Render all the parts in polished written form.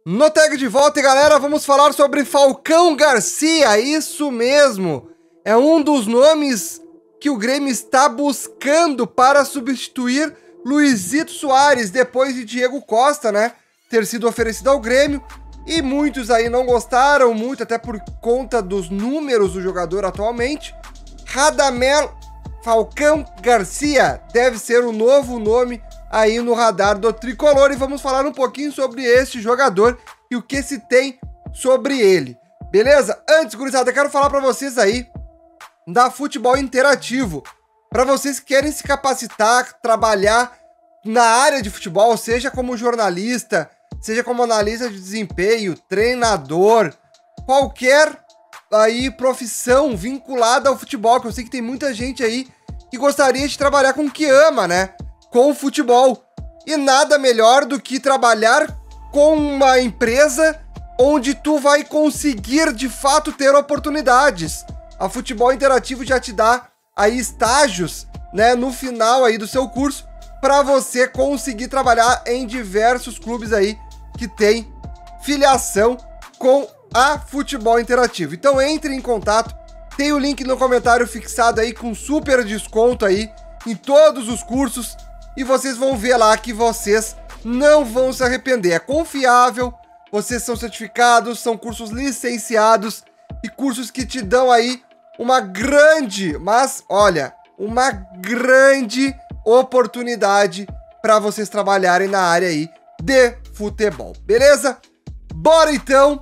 No Tag de volta, e galera, vamos falar sobre Falcão Garcia, isso mesmo, é um dos nomes que o Grêmio está buscando para substituir Luizito Soares, depois de Diego Costa, né, ter sido oferecido ao Grêmio, e muitos aí não gostaram muito, até por conta dos números do jogador atualmente. Radamel Falcão Garcia deve ser o novo nome aí no radar do tricolor, e vamos falar um pouquinho sobre este jogador e o que se tem sobre ele, beleza? Antes, gurizada, eu quero falar para vocês aí da Futebol Interativo, para vocês que querem se capacitar, trabalhar na área de futebol, seja como jornalista, seja como analista de desempenho, treinador, qualquer aí profissão vinculada ao futebol, que eu sei que tem muita gente aí que gostaria de trabalhar com o que ama, né? Com o futebol. E nada melhor do que trabalhar com uma empresa onde tu vai conseguir de fato ter oportunidades. A Futebol Interativo já te dá aí estágios, né, no final aí do seu curso, para você conseguir trabalhar em diversos clubes aí que tem filiação com a Futebol Interativo. Então entre em contato, tem o link no comentário fixado aí com super desconto aí em todos os cursos, e vocês vão ver lá que vocês não vão se arrepender. É confiável, vocês são certificados, são cursos licenciados e cursos que te dão aí uma grande, mas olha, uma grande oportunidade para vocês trabalharem na área aí de futebol, beleza? Bora então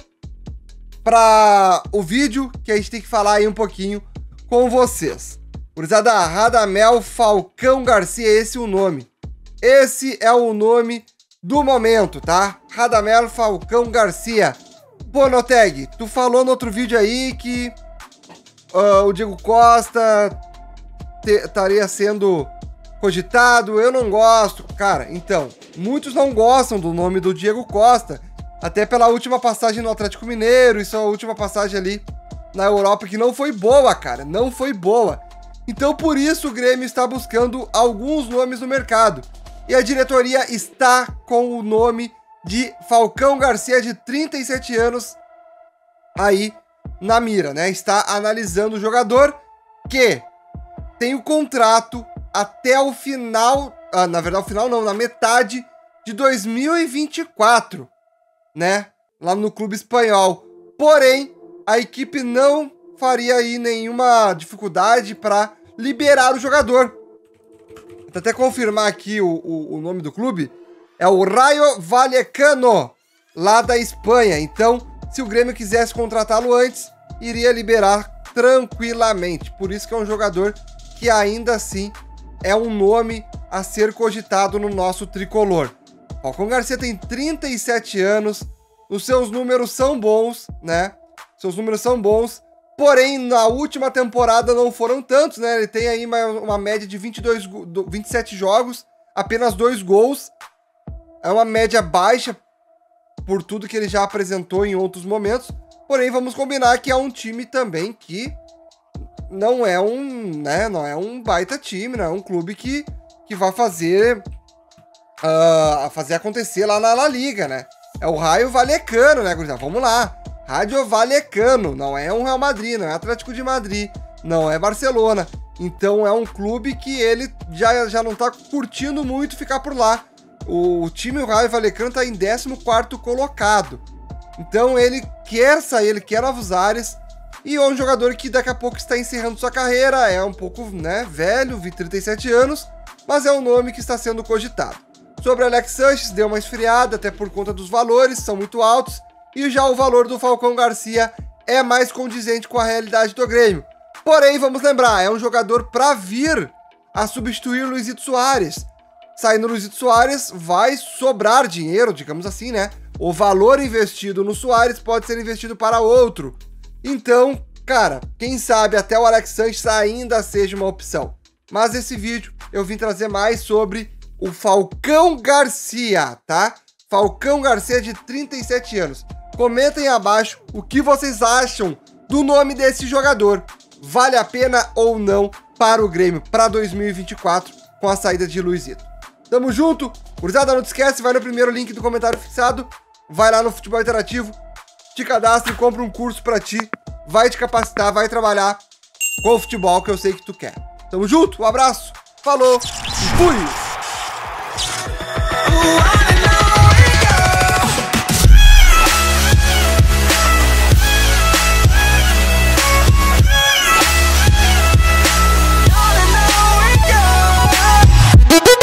para o vídeo que a gente tem que falar aí um pouquinho com vocês. Gurizada, Radamel Falcão Garcia, esse é o nome. Esse é o nome do momento, tá? Radamel Falcão Garcia. Pô, Noteg, tu falou no outro vídeo aí que o Diego Costa estaria sendo cogitado. Eu não gosto. Cara, então, muitos não gostam do nome do Diego Costa, até pela última passagem no Atlético Mineiro e sua última passagem ali na Europa, que não foi boa, cara, não foi boa. Então, por isso, o Grêmio está buscando alguns nomes no mercado. E a diretoria está com o nome de Falcão Garcia, de 37 anos, aí na mira, né? Está analisando o jogador que tem o contrato até o final, na verdade, o final não, na metade de 2024, né? Lá no clube espanhol. Porém, a equipe não faria aí nenhuma dificuldade para liberar o jogador. Vou até confirmar aqui o nome do clube. É o Rayo Vallecano, lá da Espanha. Então, se o Grêmio quisesse contratá-lo antes, iria liberar tranquilamente. Por isso que é um jogador que ainda assim é um nome a ser cogitado no nosso tricolor. Falcão Garcia tem 37 anos, os seus números são bons, né? Seus números são bons, porém na última temporada não foram tantos, né? Ele tem aí uma média de 27 jogos, apenas 2 gols. É uma média baixa por tudo que ele já apresentou em outros momentos. Porém, vamos combinar que é um time também que não é um, né? Não é um baita time, não é um clube que vai fazer acontecer lá na La Liga, né? É o Rayo Vallecano, né, gurizada? Vamos lá. Rayo Vallecano, não é um Real Madrid, não é Atlético de Madrid, não é Barcelona. Então é um clube que ele já não tá curtindo muito ficar por lá. O time, o Rayo Vallecano, tá em 14º colocado. Então ele quer sair, ele quer novos ares. E é um jogador que daqui a pouco está encerrando sua carreira, é um pouco, né, velho, 37 anos, mas é um nome que está sendo cogitado. Sobre Alex Sanches, deu uma esfriada, até por conta dos valores, são muito altos. E já o valor do Falcão Garcia é mais condizente com a realidade do Grêmio. Porém, vamos lembrar, é um jogador para vir a substituir Luizito Soares. Saindo Luizito Soares, vai sobrar dinheiro, digamos assim, né? O valor investido no Soares pode ser investido para outro. Então, cara, quem sabe até o Alex Sanches ainda seja uma opção. Mas esse vídeo eu vim trazer mais sobre o Falcão Garcia, tá? Falcão Garcia, de 37 anos. Comentem abaixo o que vocês acham do nome desse jogador. Vale a pena ou não para o Grêmio para 2024 com a saída de Luizito? Tamo junto. Gurizada, não te esquece, vai no primeiro link do comentário fixado vai lá no Futebol Interativo, te cadastra e compra um curso pra ti, vai te capacitar, vai trabalhar com o futebol que eu sei que tu quer. Tamo junto, um abraço, falou, fui!